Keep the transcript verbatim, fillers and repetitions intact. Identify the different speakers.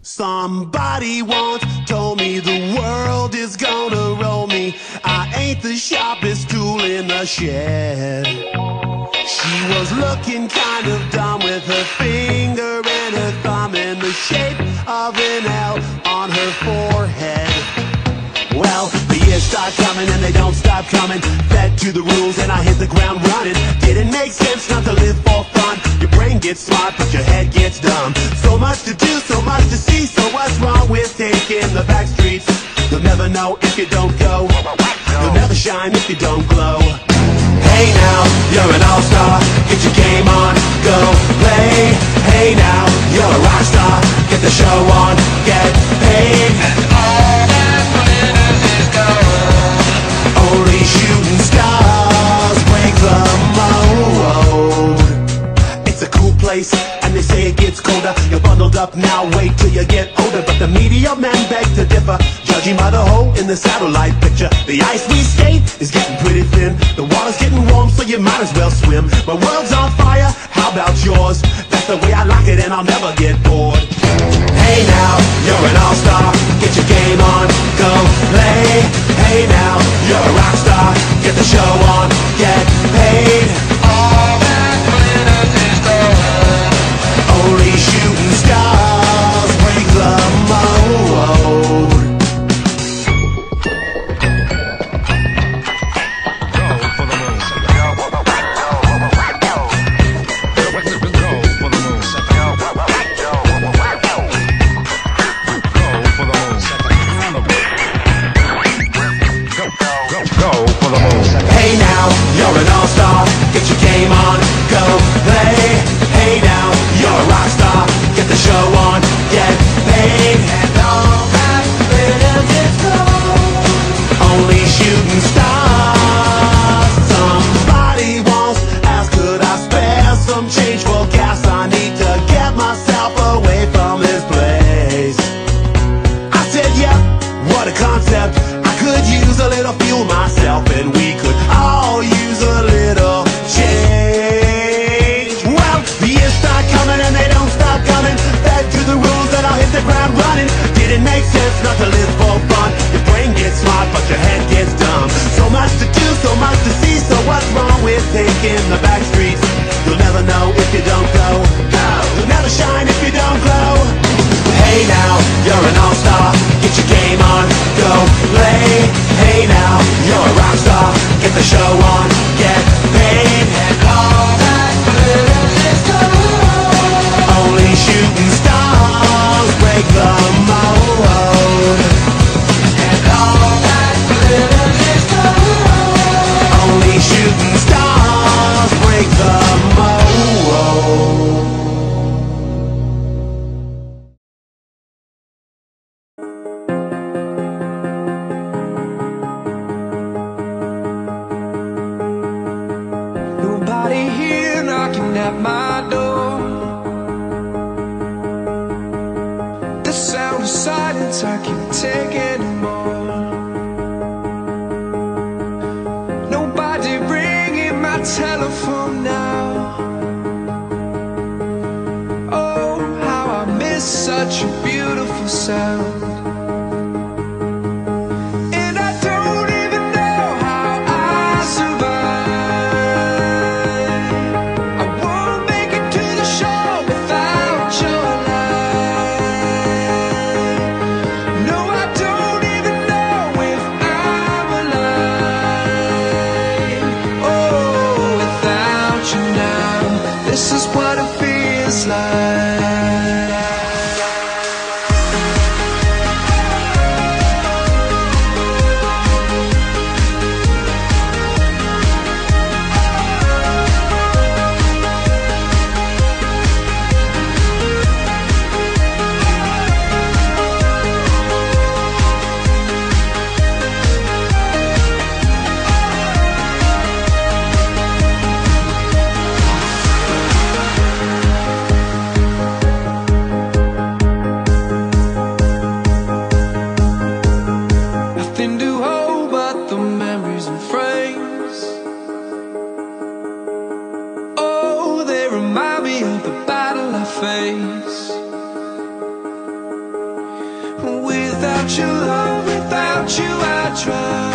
Speaker 1: Somebody once told me the world is gonna roll me. I ain't the sharpest tool in the shed. She was looking kind of dumb with her finger and her thumb in the shape of an L on her forehead. Well, the years start coming and they don't stop coming. Fed to the rules and I hit the ground running. Didn't make sense not to live for fun. Your brain gets smart but your head gets dumb. So much to do, so much to see. So what's wrong with taking the back streets? You'll never know if you don't go. You'll never shine if you don't glow. Hey now, you're an all-star. Get your game on, go play. Hey now, you're a rock star. Get the show on, get paid. And all that glitters is gold. Only shooting stars break the mold. It's a cool place, and they say it gets colder. You're bundled up now, wait till you get older. But the media men beg to differ, judging by the hole in the satellite picture. The ice we skate is getting pretty thin. The water's getting warm, so you might as well swim. My world's on fire, how about yours? That's the way I like it, and I'll never get bored. Hey now, you're an all-star. Get your game on, go play. Hey now, you're a rock star. Get the show on, get paid. All that glitters is gold. Only shooting stars break the mold. Hey now, you're an all-star. Get your game on, go play. Hey now, you're a rock star. Get the show on, get paid. And all that glitters is gold. Only shooting stars. Somebody once asked, could I spare some change for gas? I need to get myself away from this place. I said, yeah, what a concept. I could use a little fuel myself, and we could all use a little change. Well, the years start coming and they don't stop coming. Fed to the rules and I'll hit the ground running. Didn't make sense not to live for fun. Your brain gets smart but your head gets dumb. So much to do, so much to see. So what's wrong with taking the back streets? You'll never know if you don't go. You'll never shine if you don't glow. Hey now, you're an all-star. Get your game on, go play. Hey now, you're a rock star. Get the show on, get paid. And all that glitters is gold. Only shooting stars break the mold. And all that glitters is gold. Only shooting stars break the mold.
Speaker 2: Nobody here knocking at my door. The sound of silence, I can't take anymore. Nobody ringing my telephone now. Oh, how I miss such a beautiful sound. No, I don't without your love, without you I drown.